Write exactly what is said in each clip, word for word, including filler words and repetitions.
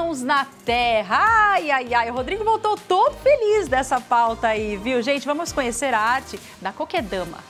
mãos na terra. Ai, ai, ai, o Rodrigo voltou todo feliz dessa pauta aí, viu? Gente, vamos conhecer a arte da coquedama.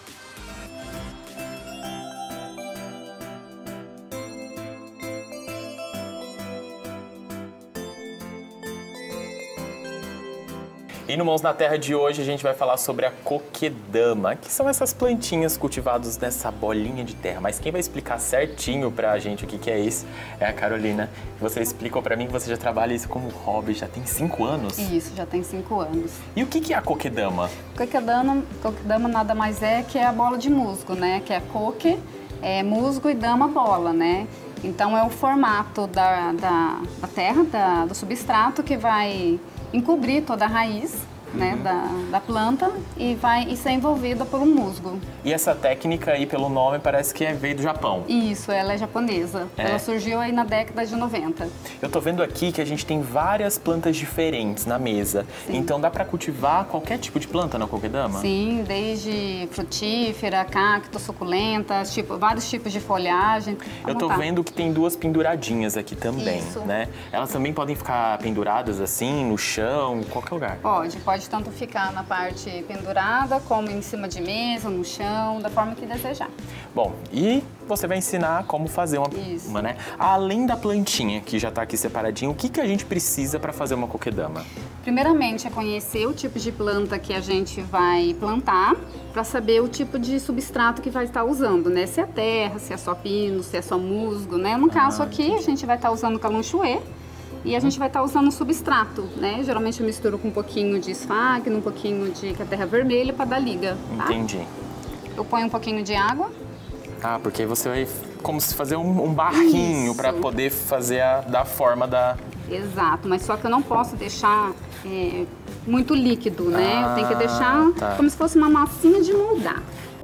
E no Mãos na Terra de hoje a gente vai falar sobre a coquedama, que são essas plantinhas cultivadas nessa bolinha de terra. Mas quem vai explicar certinho pra gente o que, que é isso é a Carolina. Você explicou pra mim que você já trabalha isso como hobby, já tem cinco anos? Isso, já tem cinco anos. E o que, que é a coquedama? Coquedama, coquedama nada mais é que a bola de musgo, né? Que é coque, é musgo e dama bola, né? Então é o formato da, da, da terra, da, do substrato que vai encobrir toda a raiz, né, uhum. da, da planta e vai e ser envolvida por um musgo. E essa técnica aí, pelo nome, parece que é, veio do Japão. Isso, ela é japonesa. É. Ela surgiu aí na década de noventa. Eu tô vendo aqui que a gente tem várias plantas diferentes na mesa. Sim. Então dá para cultivar qualquer tipo de planta na coquedama? Sim, desde frutífera, cacto, suculentas, tipo, vários tipos de folhagem. Eu tô vendo que tem duas penduradinhas aqui também, Isso. né? Elas também podem ficar penduradas assim, no chão, em qualquer lugar? Pode, pode tanto ficar na parte pendurada, como em cima de mesa, no chão, da forma que desejar. Bom, e você vai ensinar como fazer uma, uma né? Além da plantinha, que já tá aqui separadinho, o que, que a gente precisa para fazer uma coquedama? Primeiramente é conhecer o tipo de planta que a gente vai plantar, para saber o tipo de substrato que vai estar usando, né? Se é terra, se é só pino, se é só musgo, né? No caso ah, aqui, entendi. A gente vai estar usando calunchuê. E a gente vai estar usando um substrato, né? Geralmente eu misturo com um pouquinho de esfagno, um pouquinho de terra vermelha para dar liga, tá? Entendi. Eu ponho um pouquinho de água. Ah, porque você vai como se fazer um, um barrinho para poder fazer a da forma da... Exato, mas só que eu não posso deixar é, muito líquido, né? Ah, eu tenho que deixar tá. como se fosse uma massinha de moldar.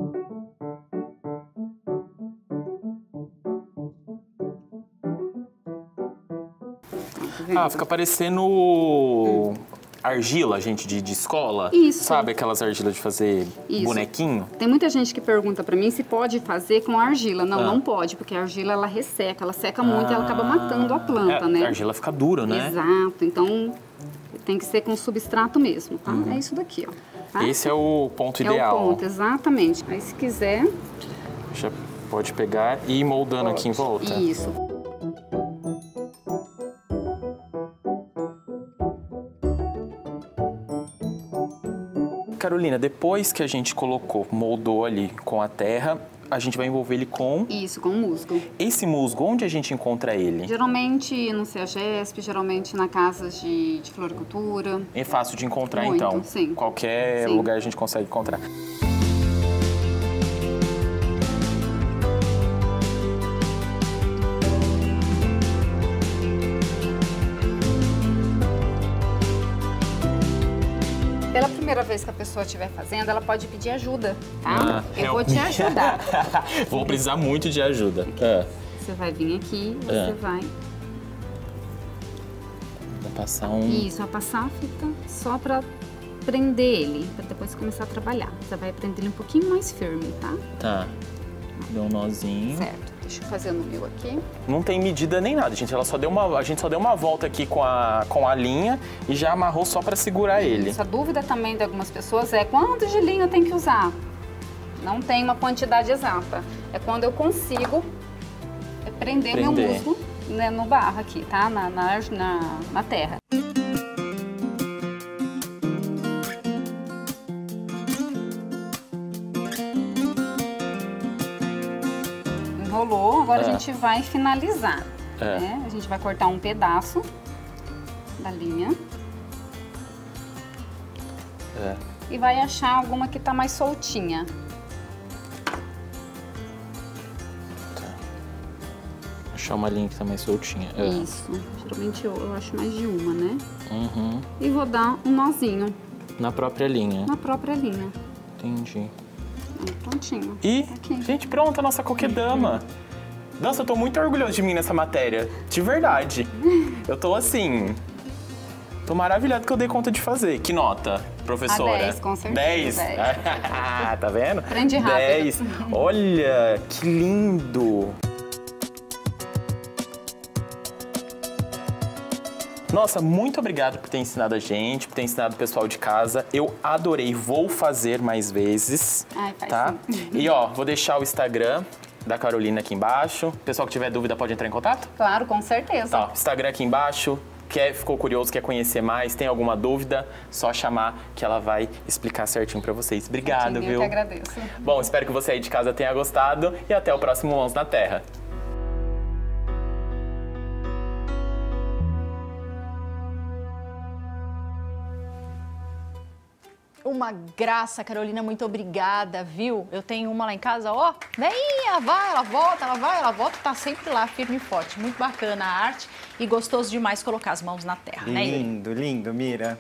Ah, fica parecendo hum. argila, gente, de, de escola. Isso. Sabe aquelas argilas de fazer Isso. bonequinho? Tem muita gente que pergunta pra mim se pode fazer com argila. Não, ah. não pode, porque a argila, ela resseca, ela seca ah. muito e ela acaba matando a planta, é, né? A argila fica dura, né? Exato, então tem que ser com substrato mesmo, tá? Uhum. É isso daqui, ó. Tá? Esse é o ponto é ideal. É o ponto, exatamente. Aí, se quiser... Já pode pegar e ir moldando pode. aqui em volta. Isso. Carolina, depois que a gente colocou, moldou ali com a terra, a gente vai envolver ele com... Isso, com musgo. Esse musgo, onde a gente encontra ele? Geralmente no CEAGESP, geralmente na casas de, de floricultura. É fácil de encontrar, Muito, então? Sim. Qualquer sim. lugar a gente consegue encontrar. Pela primeira vez que a pessoa estiver fazendo, ela pode pedir ajuda, tá? Ah, eu vou te ajudar. Vou precisar muito de ajuda. É. Você vai vir aqui, você é. vai... Vai passar um... Isso, vai passar a fita só pra prender ele, pra depois começar a trabalhar. Você vai prender ele um pouquinho mais firme, tá? Tá. Deu um nozinho. Certo. Deixa eu fazer no meu aqui. Não tem medida nem nada, gente. Ela só deu uma, a gente só deu uma volta aqui com a, com a linha e já amarrou só para segurar ele. Isso, a dúvida também de algumas pessoas é quanto de linha eu tenho que usar? Não tem uma quantidade exata. É quando eu consigo prender, prender. meu musgo, né, no barro aqui, tá? Na, na, na, na terra. Enrolou, agora é. a gente vai finalizar. É. Né? A gente vai cortar um pedaço da linha. É. E vai achar alguma que tá mais soltinha. Tá. Achar uma linha que tá mais soltinha. É. Isso. Geralmente eu, eu acho mais de uma, né? Uhum. E vou dar um nozinho. Na própria linha? Na própria linha. Entendi. Prontinho. E, aqui. gente, pronto, a nossa coquedama. Nossa, eu tô muito orgulhoso de mim nessa matéria. De verdade. Eu tô assim... Tô maravilhado que eu dei conta de fazer. Que nota, professora? A dez, com certeza. dez? dez. Tá vendo? Aprende rápido. dez. Olha, que lindo. Nossa, muito obrigado por ter ensinado a gente, por ter ensinado o pessoal de casa. Eu adorei, vou fazer mais vezes. Ai, faz tá? sim. E ó, vou deixar o Instagram da Carolina aqui embaixo. O pessoal que tiver dúvida pode entrar em contato? Claro, com certeza. Tá, Instagram aqui embaixo. Quer, ficou curioso, quer conhecer mais, tem alguma dúvida, só chamar que ela vai explicar certinho pra vocês. Obrigado, Eu viu? que agradeço. Bom, espero que você aí de casa tenha gostado e até o próximo Mãos na Terra. Uma graça, Carolina, muito obrigada, viu? Eu tenho uma lá em casa, ó, vem, ela vai, ela volta, ela vai, ela volta, tá sempre lá, firme e forte. Muito bacana a arte e gostoso demais colocar as mãos na terra, né? Lindo, lindo, Mira.